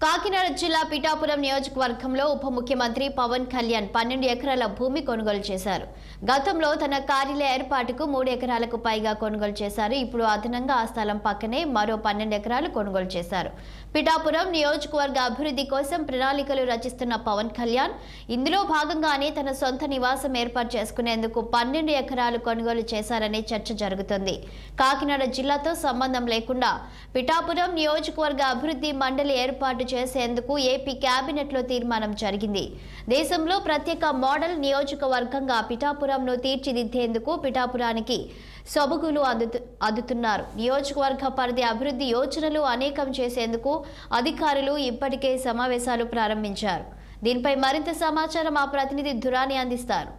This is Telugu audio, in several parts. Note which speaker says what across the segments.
Speaker 1: కాకినాడ జిల్లా పిఠాపురం నియోజకవర్గంలో ఉప ముఖ్యమంత్రి పవన్ కళ్యాణ్ 12 ఎకరాల భూమి కొనుగోలు చేశారు. గతంలో తన కార్యాలయ ఏర్పాటుకు 3 ఎకరాలకు పైగా కొనుగోలు చేశారు. ఇప్పుడు అదనంగా ఆ స్థలం పక్కనే మరో 12 ఎకరాలు కొనుగోలు చేశారు. పిఠాపురం నియోజకవర్గ అభివృద్ధి కోసం ప్రణాళికలు రచిస్తున్న పవన్ కళ్యాణ్ ఇందులో భాగంగానే తన సొంత నివాసం ఏర్పాటు చేసుకునేందుకు 12 ఎకరాలు కొనుగోలు చేశారనే చర్చ జరుగుతుంది. కాకినాడ జిల్లాతో సంబంధం లేకుండా పిఠాపురం నియోజకవర్గ అభివృద్ధి మండలి ఏర్పాటు చేసేందుకు ఏపీ కేబినెట్ లో తీర్మానం జరిగింది. దేశంలో ప్రత్యేక మోడల్ నియోజకవర్గంగా పిఠాపురంను తీర్చిదిద్దేందుకు పిఠాపురానికి సొబగులు అందుతున్నారు. నియోజకవర్గ పరిధి అభివృద్ధి యోచనలు అనేకం చేసేందుకు అధికారులు ఇప్పటికే సమావేశాలు ప్రారంభించారు. దీనిపై మరింత సమాచారం మా ప్రతినిధి దురాని అందిస్తారు.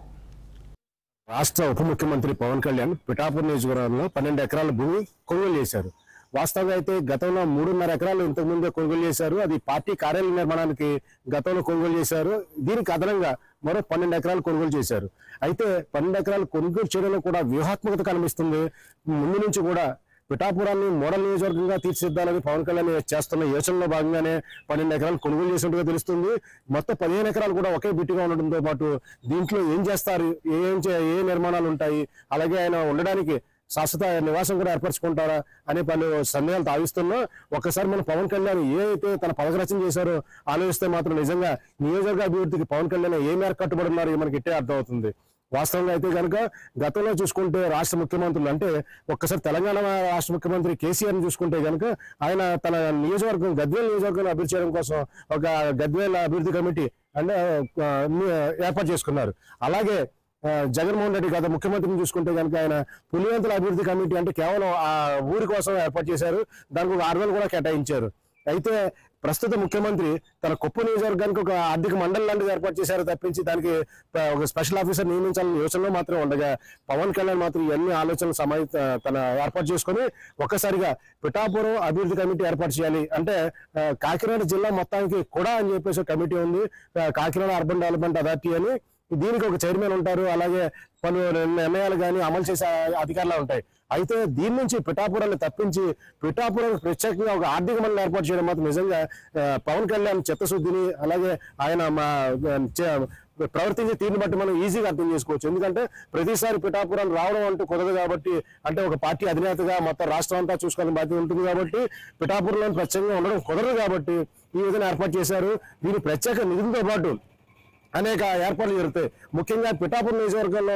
Speaker 2: రాష్ట్ర ఉప ముఖ్యమంత్రి పవన్ కళ్యాణ్ పిఠాపురం నియోజకవర్గంలో 12 ఎకరాల భూమి కొనుగోలు చేశారు. వాస్తవంగా అయితే గతంలో 3.5 ఎకరాలు ఇంతకు ముందే కొనుగోలు చేశారు. అది పార్టీ కార్యాలయ నిర్మాణానికి గతంలో కొనుగోలు చేశారు. దీనికి అదనంగా మరో 12 ఎకరాలు కొనుగోలు చేశారు. అయితే 12 ఎకరాలు కొనుగోలు చేయడంలో కూడా వ్యూహాత్మకత కనిపిస్తుంది. ముందు నుంచి కూడా పిఠాపురాన్ని మోడల్ నియోజకవర్గంగా తీర్చిదిద్దాలని పవన్ కళ్యాణ్ చేస్తున్న యోచనలో భాగంగానే 12 ఎకరాలు కొనుగోలు చేసినట్టుగా తెలుస్తుంది. మొత్తం 15 ఎకరాలు కూడా ఒకే బిట్టుగా ఉండడంతో పాటు దీంట్లో ఏం చేస్తారు, ఏ నిర్మాణాలు ఉంటాయి, అలాగే ఆయన ఉండడానికి శాశ్వత నివాసం కూడా ఏర్పరచుకుంటారా అనే పలు సందేహాలు తావిస్తున్నా ఒక్కసారి మన పవన్ కళ్యాణ్ అయితే తన పదకరచన చేశారో ఆలోచిస్తే మాత్రం నిజంగా నియోజకవర్గ అభివృద్ధికి పవన్ కళ్యాణ్ ఏ మేరకు కట్టుబడి ఉన్నారో మనకి ఇట్టే అర్థమవుతుంది. వాస్తవంగా అయితే కనుక గతంలో చూసుకుంటే రాష్ట్ర ముఖ్యమంత్రులు అంటే ఒక్కసారి తెలంగాణ రాష్ట్ర ముఖ్యమంత్రి కేసీఆర్ ని చూసుకుంటే కనుక ఆయన తన నియోజకవర్గం గద్వేల్ నియోజకవర్గం అభివృద్ధి చేయడం కోసం ఒక గద్వేల్ అభివృద్ధి కమిటీ అంటే ఏర్పాటు చేసుకున్నారు. అలాగే జగన్మోహన్ రెడ్డి గత ముఖ్యమంత్రిని చూసుకుంటే కనుక ఆయన పులివెందుల అభివృద్ధి కమిటీ అంటే కేవలం ఆ ఊరి కోసం ఏర్పాటు చేశారు. దానికి ఒక 6 కూడా కేటాయించారు. అయితే ప్రస్తుత ముఖ్యమంత్రి తన కుప్ప నియోజకవర్గానికి ఒక ఆర్థిక మండలి లాంటిది ఏర్పాటు చేశారు తప్పించి దానికి ఒక స్పెషల్ ఆఫీసర్ నియమించాలని యోచనలో మాత్రం ఉండగా పవన్ కళ్యాణ్ మాత్రం ఇవన్నీ ఆలోచనలు తన ఏర్పాటు చేసుకుని ఒక్కసారిగా పిఠాపురం అభివృద్ధి కమిటీ ఏర్పాటు చేయాలి అంటే కాకినాడ జిల్లా మొత్తానికి కూడా అని చెప్పేసి కమిటీ ఉంది, కాకినాడ అర్బన్ డెవలప్మెంట్ అథారిటీ అని. దీనికి ఒక చైర్మన్ ఉంటారు, అలాగే పలు నిర్ణయాలు కానీ అమలు చేసే అధికారులు ఉంటాయి. అయితే దీని నుంచి పిఠాపురాన్ని తప్పించి పిఠాపురం ప్రత్యేకంగా ఒక ఆర్థిక మండలి ఏర్పాటు చేయడం మాత్రం నిజంగా పవన్ కళ్యాణ్ చిత్తశుద్ధిని అలాగే ఆయన ప్రవర్తించే తీరుని బట్టి మనం ఈజీగా అర్థం చేసుకోవచ్చు. ఎందుకంటే ప్రతిసారి పిఠాపురం రావడం అంటూ కుదరదు కాబట్టి, అంటే ఒక పార్టీ అధినేతగా మొత్తం రాష్ట్రం అంతా చూసుకోవాలని బాధ్యత ఉంటుంది కాబట్టి పిఠాపురంలో ప్రత్యేకంగా ఉండడం కుదరదు కాబట్టి ఈ విధంగా ఏర్పాటు చేశారు. దీని ప్రత్యేక నిధులతో పాటు అనేక ఏర్పాట్లు జరుగుతాయి. ముఖ్యంగా పిఠాపురం నియోజకవర్గంలో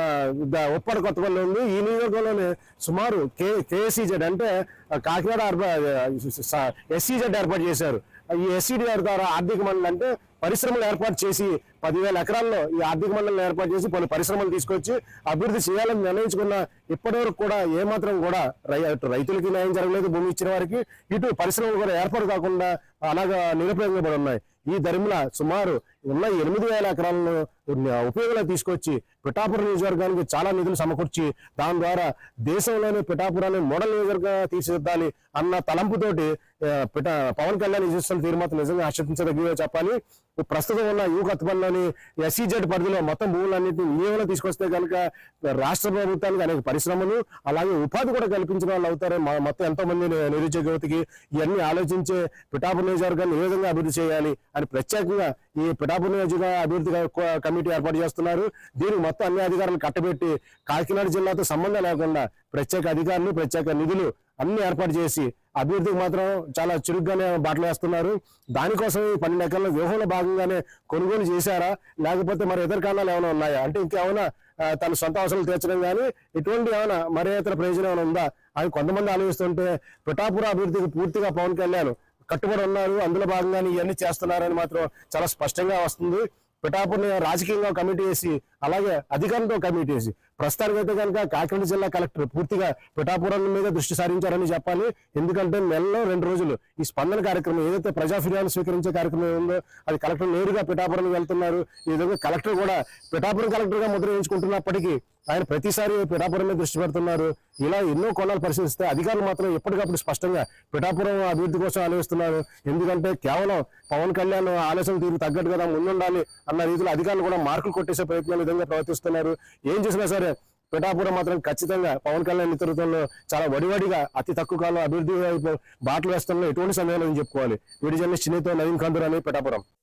Speaker 2: ఉప్పాడ కొత్తపల్లి ఉంది. ఈ నియోజకవర్గంలోనే సుమారు కేఎస్సీజెడ్ అంటే కాకినాడ ఎస్సీజెడ్ ఏర్పాటు చేశారు. ఈ ఎస్సీడీ ద్వారా ఆర్థిక మండలి అంటే పరిశ్రమలు ఏర్పాటు చేసి 10,000 ఎకరాల్లో ఈ ఆర్థిక మండలిని ఏర్పాటు చేసి పలు పరిశ్రమలు తీసుకొచ్చి అభివృద్ధి చేయాలని నిర్ణయించుకున్న ఇప్పటివరకు కూడా ఏమాత్రం కూడా రైతులకి న్యాయం జరగలేదు. భూమి ఇచ్చిన వారికి ఇటు పరిశ్రమలు కూడా ఏర్పాటు కాకుండా అలాగా నిరుపయోగంగా పడి ఉన్నాయి. ఈ ధర్మిల సుమారు ఉన్న 8,000 ఎకరాలను ఉపయోగంలో తీసుకొచ్చి పిఠాపురం నియోజకవర్గానికి చాలా నిధులు సమకూర్చి దాని ద్వారా దేశంలోనే పిఠాపురాన్ని మోడల్ నియోజకవర్గంగా తీర్చిదిద్దాలి అన్న తలంపుతోటి పవన్ కళ్యాణ్ చేస్తున్న తీరు మాత్రం నిజంగా హర్షించదగ్గ చెప్పాలి. ప్రస్తుతం ఉన్న యూ కొత్తపల్లిలోని ఎస్సీజెడ్ పరిధిలో మొత్తం భూములన్నింటినీ వినియోగంలో తీసుకొస్తే కనుక రాష్ట్ర ప్రభుత్వానికి అనేక పరిశ్రమలు అలాగే ఉపాధి కూడా కల్పించిన వాళ్ళు అవుతారు. మొత్తం ఎంతో మంది నిరుద్యోగ యువతకి ఇవన్నీ ఆలోచించే పిఠాపురం నియోజకవర్గాన్ని ఏ విధంగా అభివృద్ధి చేయాలి అని ప్రత్యేకంగా ఈ పిఠాపురం నియోజకవర్గ అభివృద్ధి కమిటీ ఏర్పాటు చేస్తున్నారు. దీనికి మొత్తం అన్ని అధికారులు కట్టబెట్టి కాకినాడ జిల్లాతో సంబంధం లేకుండా ప్రత్యేక అధికారులు ప్రత్యేక నిధులు అన్ని ఏర్పాటు చేసి అభివృద్ధికి మాత్రం చాలా చురుగ్గానే బాటలు వేస్తున్నారు. దానికోసం ఈ 12 ఎకరాల వ్యూహంలో భాగంగానే కొనుగోలు చేశారా లేకపోతే మరి ఇతర కారణాలు ఏమైనా ఉన్నాయా అంటే ఇంకేమైనా తన సొంత అవసరాలు తీర్చడం కానీ ఇటువంటి ఏమైనా మరే ఇతర ప్రయోజనం ఏమైనా ఉందా అని కొంతమంది ఆలోచిస్తుంటే పిఠాపుర అభివృద్ధికి పూర్తిగా పవన్ కళ్యాణ్ కట్టుబడి ఉన్నారు, అందులో భాగంగానే ఇవన్నీ చేస్తున్నారని మాత్రం చాలా స్పష్టంగా వస్తుంది. పిఠాపురం రాజకీయంగా కమిటీ వేసి అలాగే అధికారంతో కమిటీ వేసి ప్రస్తుతానికైతే కనుక కాకినాడ జిల్లా కలెక్టర్ పూర్తిగా పిఠాపురం మీద దృష్టి సారించారని చెప్పాలి. ఎందుకంటే నెలలో 2 రోజులు ఈ స్పందన కార్యక్రమం ఏదైతే ప్రజా ఫిర్యాదు స్వీకరించే కార్యక్రమం ఉందో అది కలెక్టర్ నేరుగా పిఠాపురం వెళ్తున్నారు. ఈ విధంగా కలెక్టర్ కూడా పిఠాపురం కలెక్టర్ గా ముద్ర వేయించుకుంటున్నప్పటికీ ఆయన ప్రతిసారి పిఠాపురం మీద దృష్టి పెడుతున్నారు. ఇలా ఎన్నో కోణాలు పరిశీలిస్తే అధికారులు మాత్రం ఎప్పటికప్పుడు స్పష్టంగా పిఠాపురం అభివృద్ధి కోసం ఆలోచిస్తున్నారు. ఎందుకంటే కేవలం పవన్ కళ్యాణ్ ఆలోచన తీరు తగ్గట్టు కదా ముందుండాలి అన్న రీతిలో అధికారులు కూడా మార్కులు కొట్టేసే ప్రయత్నాలు విధంగా ప్రవర్తిస్తున్నారు. ఏం చేసినా సరే పిఠాపురం మాత్రం ఖచ్చితంగా పవన్ కళ్యాణ్ నేతృత్వంలో చాలా వడివడిగా అతి తక్కువ కాలంలో అభివృద్ధి వైపు బాటలు వేస్తున్న ఎటువంటి సమయంలో చెప్పుకోవాలి. వీడియో జర్నలిస్ట్ చిన్నతో నవీన్ కందూర్ అని పిఠాపురం.